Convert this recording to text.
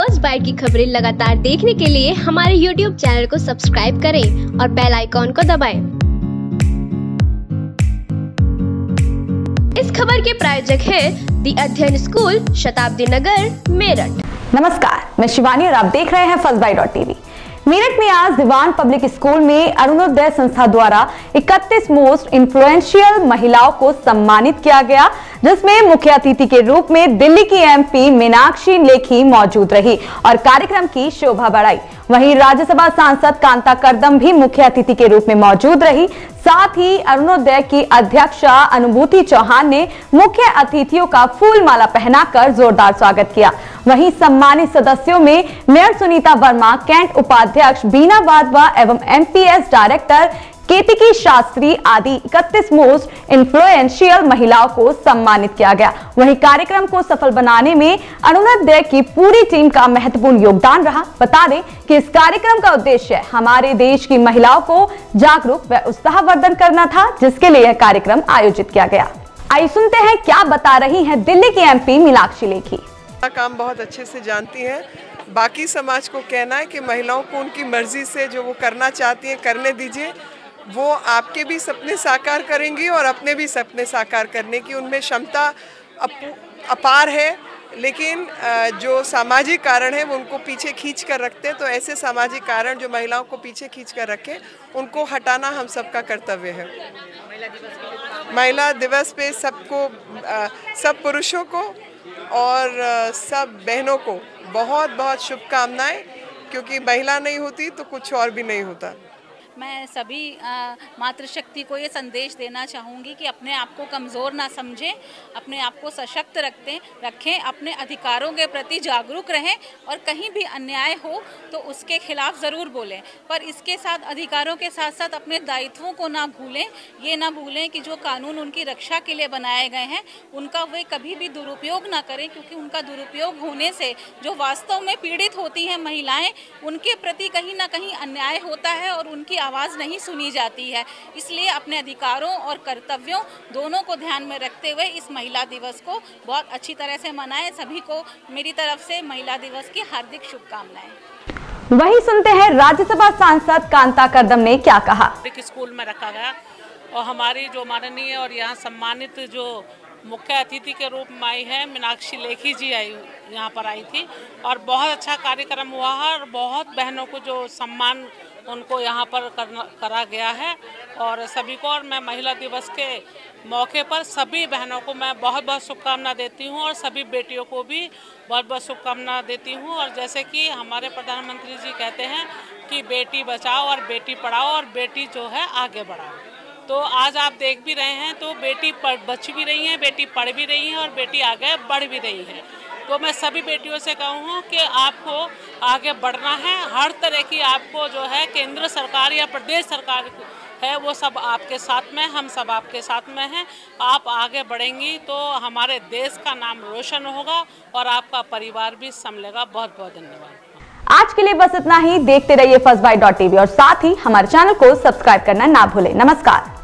First bite की खबरें लगातार देखने के लिए हमारे YouTube चैनल को सब्सक्राइब करें और बेल आइकॉन को दबाएं। इस खबर के प्रायोजक है दी अध्ययन स्कूल, शताब्दी नगर, मेरठ। नमस्कार, मैं शिवानी और आप देख रहे हैं फर्स्टबाइट.टीवी। मेरठ में आज दीवान पब्लिक स्कूल में अरुणोदय संस्था द्वारा 31 मोस्ट इन्फ्लुएंशियल महिलाओं को सम्मानित किया गया, जिसमें मुख्य अतिथि के रूप में दिल्ली की MP मीनाक्षी लेखी मौजूद रही और कार्यक्रम की शोभा बढ़ाई। वहीं राज्यसभा सांसद कांता कर्दम भी मुख्य अतिथि के रूप में मौजूद रही। साथ ही अरुणोदय की अध्यक्षा अनुभूति चौहान ने मुख्य अतिथियों का फूल माला पहनाकर जोरदार स्वागत किया। वहीं सम्मानित सदस्यों में मेयर सुनीता वर्मा, कैंट उपाध्यक्ष बीना वाधवा एवं MPS डायरेक्टर केतिकी शास्त्री आदि 31 मोस्ट इन्फ्लुएंशियल महिलाओं को सम्मानित किया गया। वहीं कार्यक्रम को सफल बनाने में अरुणोदय की पूरी टीम का महत्वपूर्ण योगदान रहा। बता दें कि इस कार्यक्रम का उद्देश्य हमारे देश की महिलाओं को जागरूक व उत्साहवर्धन करना था, जिसके लिए यह कार्यक्रम आयोजित किया गया। आइए सुनते हैं क्या बता रही हैं दिल्ली की MP मीनाक्षी लेखी। काम बहुत अच्छे से जानती हैं। बाकी समाज को कहना है कि महिलाओं को उनकी मर्जी से जो वो करना चाहती हैं करने दीजिए। वो आपके भी सपने साकार करेंगी और अपने भी सपने साकार करने की उनमें क्षमता अपार है, लेकिन जो सामाजिक कारण है वो उनको पीछे खींच कर रखते हैं। तो ऐसे सामाजिक कारण जो महिलाओं को पीछे खींच कर रखे, उनको हटाना हम सबका कर्तव्य है। महिला दिवस पे सबको, सब पुरुषों को और सब बहनों को बहुत बहुत शुभकामनाएं, क्योंकि महिला नहीं होती तो कुछ और भी नहीं होता। मैं सभी मातृशक्ति को ये संदेश देना चाहूँगी कि अपने आप को कमज़ोर ना समझें, अपने आप को सशक्त रखें, अपने अधिकारों के प्रति जागरूक रहें और कहीं भी अन्याय हो तो उसके खिलाफ ज़रूर बोलें। पर इसके साथ अधिकारों के साथ साथ अपने दायित्वों को ना भूलें। ये ना भूलें कि जो कानून उनकी रक्षा के लिए बनाए गए हैं उनका वे कभी भी दुरुपयोग ना करें, क्योंकि उनका दुरुपयोग होने से जो वास्तव में पीड़ित होती हैं महिलाएँ, उनके प्रति कहीं ना कहीं अन्याय होता है और उनकी आवाज़ नहीं सुनी जाती है। इसलिए अपने अधिकारों और कर्तव्यों दोनों को ध्यान में रखते हुए इस महिला दिवस को बहुत अच्छी तरह से मनाएं। सभी को मेरी तरफ से महिला दिवस की हार्दिक शुभकामनाएं। वहीं सुनते हैं राज्यसभा सांसद कांता कर्दम ने क्या कहा। स्कूल में रखा गया और हमारी जो माननीय और यहाँ सम्मानित जो मुख्य अतिथि के रूप में आई है मीनाक्षी लेखी जी यहाँ पर आई थी और बहुत अच्छा कार्यक्रम हुआ है और बहुत बहनों को जो सम्मान उनको यहाँ पर करा गया है और सभी को। और मैं महिला दिवस के मौके पर सभी बहनों को मैं बहुत बहुत शुभकामना देती हूँ और सभी बेटियों को भी बहुत बहुत शुभकामना देती हूँ। और जैसे कि हमारे प्रधानमंत्री जी कहते हैं कि बेटी बचाओ और बेटी पढ़ाओ और बेटी जो है आगे बढ़ाओ, तो आज आप देख भी रहे हैं तो बेटी बच भी रही हैं, बेटी पढ़ भी रही हैं और बेटी आगे बढ़ भी रही है। तो मैं सभी बेटियों से कहूँ कि आपको आगे बढ़ना है। हर तरह की आपको जो है केंद्र सरकार या प्रदेश सरकार है वो सब आपके साथ में, हम सब आपके साथ में हैं। आप आगे बढ़ेंगी तो हमारे देश का नाम रोशन होगा और आपका परिवार भी संभलेगा। बहुत बहुत धन्यवाद। आज के लिए बस इतना ही। देखते रहिए फर्स्टबाइट.टीवी और साथ ही हमारे चैनल को सब्सक्राइब करना ना भूलें। नमस्कार।